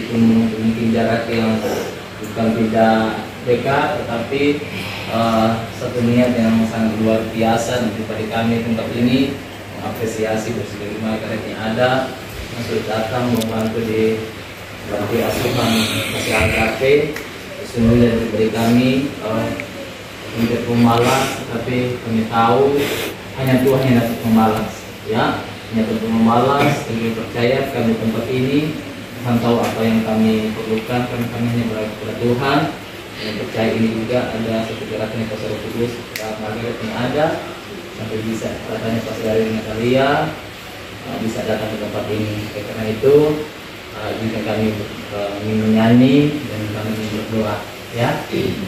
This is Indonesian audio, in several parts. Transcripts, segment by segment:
meskipun mungkin jarak yang bukan tidak dekat, tetapi satu niat yang sangat luar biasa daripada kami tempat ini mengapresiasi Bersih Margaret yang ada yang sudah datang membantu di panti asuhan Kasih Agape. Sesungguhnya dari kami tidak pemalas, tapi kami tahu hanya Tuhan yang dapat membalas, ya, hanya Tuhan membalas. Kami percaya kami tempat ini Tuhan tahu apa yang kami perlukan, karena kami hanya berharap kepada Tuhan. Yang percaya ini juga ada satu gerakan yang Pastor Kudus Margaret yang ada sampai bisa katanya Pastor dari Natalia bisa datang ke tempat ini. Karena itu jika kami menyanyi dan kami berdoa, ya.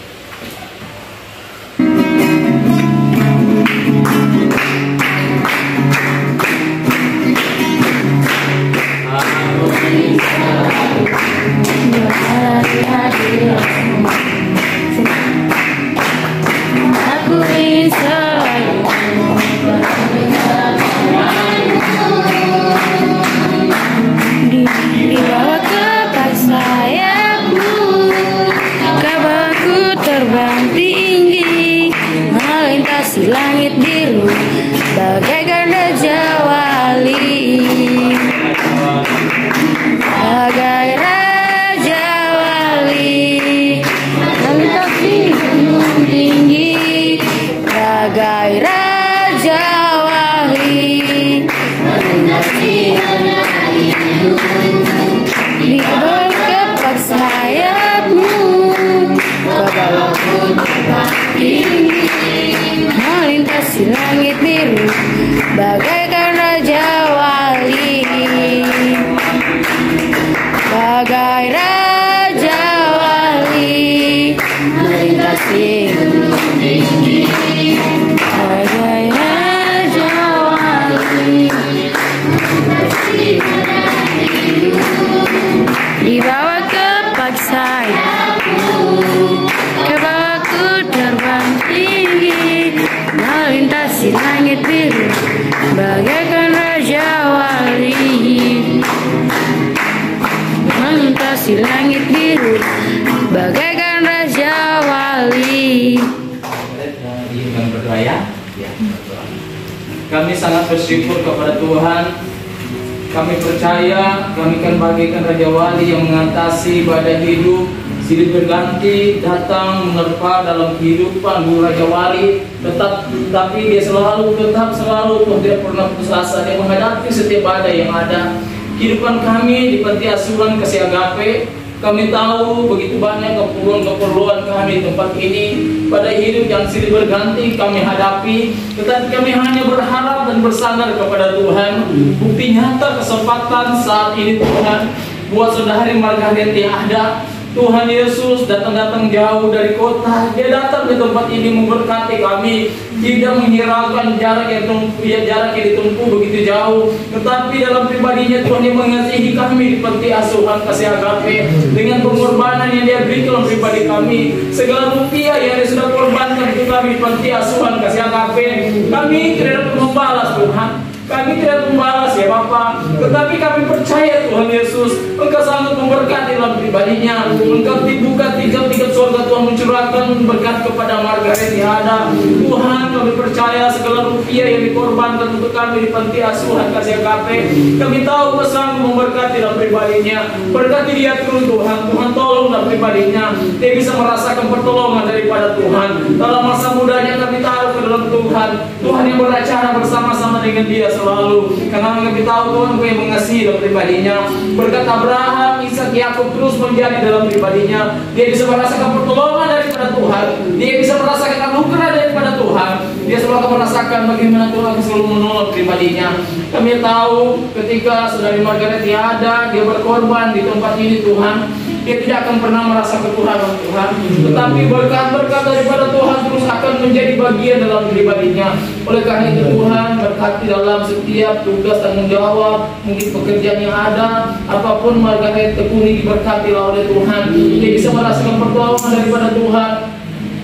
Dibawa ke pas sayapmu, kabarku terbang tinggi, melintasi langit biru bagaikan raja wali. Bagai raja wali, melintasi gunung tinggi, bagai raja wali, melintasi dibawa kepak sayapmu, kabarku terbang tinggi, melintasi langit biru bagaikan raja wali. Bagai raja wali, melintasi gunung tinggi, bagai raja wali, dibawa kepak sayapmu, kabarku terbang tinggi, melintasi langit biru bagaikan raja wali, melintasi langit biru bagaikan raja wali. Izinkan berdoa, ya. Kami sangat bersyukur kepada Tuhan. Kami percaya kami akan bagikan Raja Wali yang mengatasi badai hidup silih berganti datang menerpa dalam kehidupan Bu Raja Wali. Tetapi dia selalu Tuhan tidak pernah putus asa. Dia menghadapi setiap badai yang ada. Kehidupan kami di panti asuhan Kasih Agape, kami tahu begitu banyak keperluan kami di tempat ini. Pada hidup yang silih berganti kami hadapi, tetapi kami hanya berharap dan bersandar kepada Tuhan. Bukti nyata kesempatan saat ini Tuhan buat saudari Margaret yang ada. Tuhan Yesus datang jauh dari kota. Dia datang ke tempat ini memberkati kami, tidak menghiraukan jarak yang ditempuh begitu jauh, tetapi dalam pribadinya Tuhan yang mengasihi kami di panti asuhan Kasih Agape dengan pengorbanan yang Dia beri dalam pribadi kami. Segala rupiah yang Dia sudah korbankan untuk kami di panti asuhan Kasih Agape, kami tidak dapat membalas Tuhan. Kami tidak membalas ya Bapa, tetapi kami percaya Tuhan Yesus Engkau sangat memberkati dalam pribadinya. Engkau dibuka tingkap-tingkap surga Tuhan mencurahkan berkat kepada Margaret yang ada. Tuhan, kami percaya segala rupiah yang dikorbankan untuk kami di panti asuhan Kasih Agape, kami tahu Engkau sangat memberkati dalam pribadinya. Berkati dia terus Tuhan. Tuhan tolong dalam pribadinya, dia bisa merasakan pertolongan daripada Tuhan. Dalam masa mudanya kami taruh ke dalam Tuhan. Tuhan yang beracara bersama-sama dengan dia selalu, karena kami tahu Tuhan Engkau yang mengasihi dalam pribadinya. Berkat Abraham, Ishak, Yakub terus menjadi dalam pribadinya. Dia bisa merasakan pertolongan daripada Tuhan. Dia bisa merasakan anugerah daripada Tuhan. Dia selalu merasakan bagaimana Tuhan selalu menolong pribadinya. Kami tahu ketika saudari Margaret yang ada, dia berkorban di tempat ini Tuhan. Dia tidak akan pernah merasa kekurangan Tuhan, tetapi berkat-berkat daripada Tuhan terus akan menjadi bagian dalam pribadinya. Oleh karena itu Tuhan berkati dalam setiap tugas tanggung jawab, mungkin pekerjaan yang ada, apapun Margaret tekuni diberkati oleh Tuhan. Dia bisa merasakan pertolongan daripada Tuhan.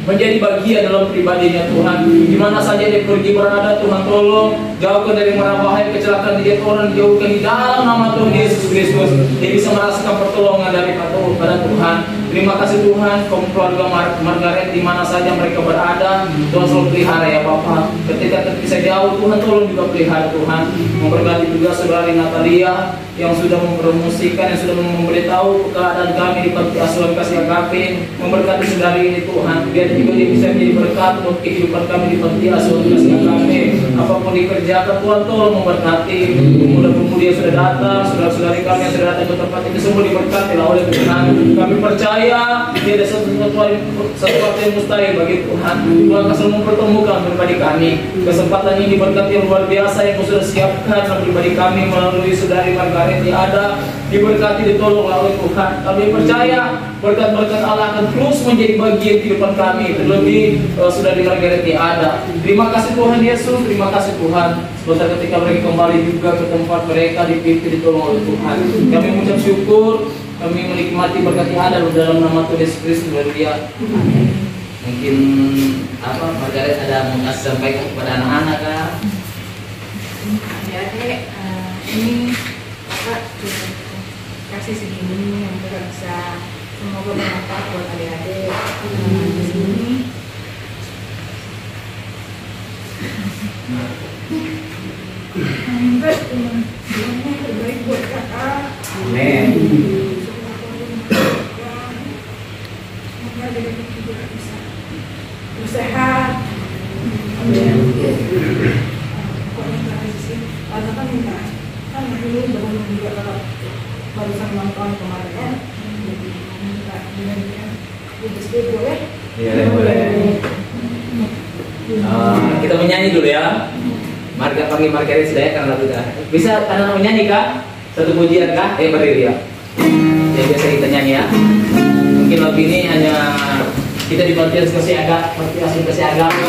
menjadi bagian dalam pribadinya Tuhan. Di mana saja dia pergi berada, Tuhan tolong jauhkan dari mara bahaya kecelakaan dia orang, jauhkan di dalam nama Tuhan Yesus Kristus. Dia bisa merasakan pertolongan daripada Tuhan. Terima kasih Tuhan, kaum keluarga Margaret di mana saja mereka berada, Tuhan selalu pelihara ya Bapak. Ketika terpisah jauh, Tuhan tolong juga pelihara Tuhan. Memberkati juga saudari Natalia yang sudah mempromosikan, yang sudah memberitahu keadaan kami di Panti Asuhan Kasih Agape. Memberkati saudari ini Tuhan, biar juga dia bisa menjadi berkat untuk kehidupan kami di Panti Asuhan Kasih Agape. Apapun dikerjakan, Tuhan tolong memberkati. Pemuda-pemudi yang sudah datang, saudara-saudari kami yang sudah datang ke tempat ini, semua diberkati oleh Tuhan. Kami percaya dia ada sesuatu yang mustahil bagi Tuhan. Tuhan akan selalu mempertemukan pribadi kami. Kesempatan ini berkat yang luar biasa yang sudah siapkan dalam pribadi kami melalui saudari Margaret yang ada, diberkati, ditolong oleh Tuhan. Kami percaya berkat-berkat Allah akan terus menjadi bagian kehidupan kami, terlebih saudari Margaret yang ada. Terima kasih Tuhan Yesus, terima kasih Tuhan. Sebentar ketika mereka kembali juga ke tempat mereka, dipimpin, ditolong oleh Tuhan. Kami mengucap syukur, kami menikmati berkat yang ada dalam nama Tuhan Yesus Kristus. Haleluya. Mungkin Margaret ada mau sampaikan kepada anak-anak kah? Adik-adik, ini Bapak kasih segini yang kita bisa, semoga bermanfaat buat adik-adik di sini. Yang terbaik buat kakak. Amin. Semoga adik-adik juga bisa bersehat. Amin. Karena kan minta, kan ini bangun juga kalau barusan nonton kemarin kan, minta dengan boleh? Iya boleh. Kita menyanyi dulu ya. Panggil Margaret sudah ya karena sudah. Bisa anak menyanyi kah? Satu pujian kah? Berdiri ya. Ya biasa kita nyanyi ya. Mungkin lagu ini hanya kita di Panti Asuhan Kasih Agama.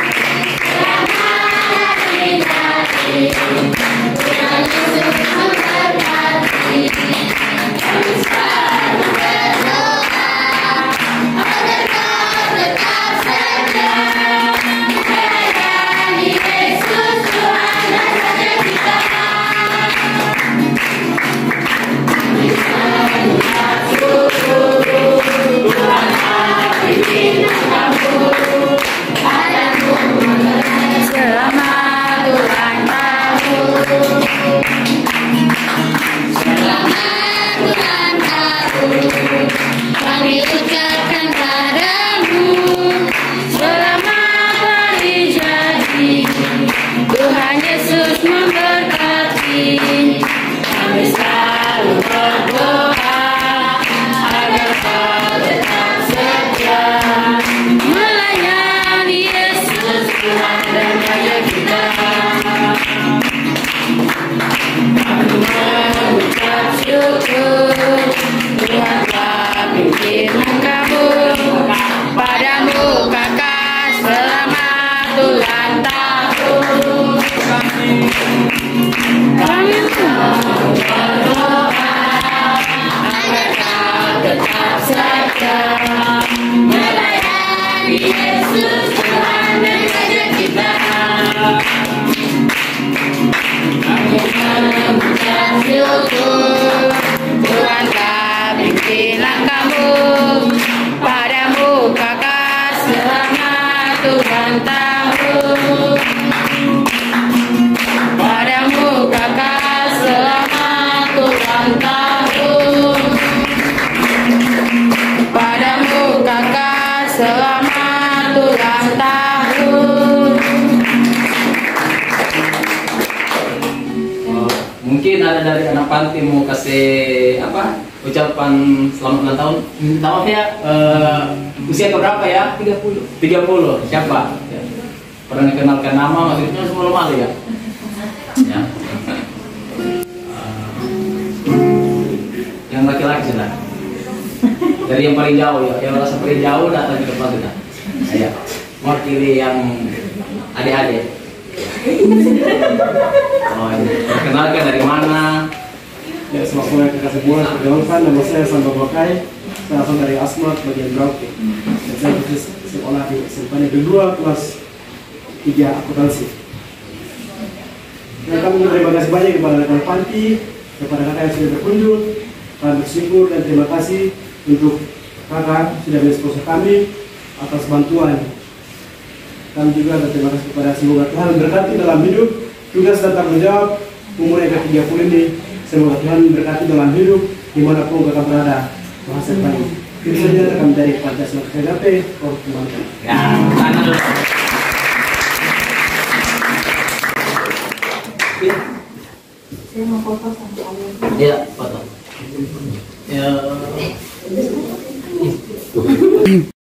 Kami ucapkan padamu selamat hari jadi, Tuhan Yesus memberkati. Kami selalu berdoa agar kau tetap setia melayani Yesus Tuhan dan Raja kita. Kami mengucap syukur Tuhan telah pimpin kamu, padamu kakak selamat ulang tahun. Kami berdoa agar kau tetap setia melayani Yesus Tuhan dan Raja kita. Kami mengucap syukur Tuhan telah pimpin kamu, padamu kakak selamat ulang tahun. Padamu kakak selamat ulang tahun. Padamu kakak selamat ulang tahun. Mungkin ada dari anak panti mau kasih ucapan selamat ulang tahun. Minta maaf ya, usia berapa ya? 30. Siapa? Ya. Pernah dikenalkan nama, maksudnya semua malu ya? Ya. Yang laki-laki sudah. Dari yang paling jauh ya, yang merasa paling jauh datang ke depan kita. Saya mewakili yang adik-adik. Oh, perkenalkan dari mana? Ya, selamat sore kekasih bulan. Perkenalkan, nama saya Sandro Bakai. Saya asal dari Asmat, bagian Merauke. Dan saya sekolah di SMP Negeri 2 kelas 3 akuntansi. Dan kami berterima kasih banyak kepada rekan Panti, kepada kakak yang sudah berkunjung. Kami bersyukur dan terima kasih untuk kakak sudah mensponsor kami atas bantuan. Kami juga berterima kasih kepada semoga Tuhan berkati dalam hidup, tugas dan tanggung jawab umur yang ke-30 ini. Semoga Tuhan berkati dalam hidup dimanapun kakak berada. Masa depan itu saja kami dari Pancasila KKP. Oh, teman-teman. Saya mau foto sama kalian. Ya, foto. Ya.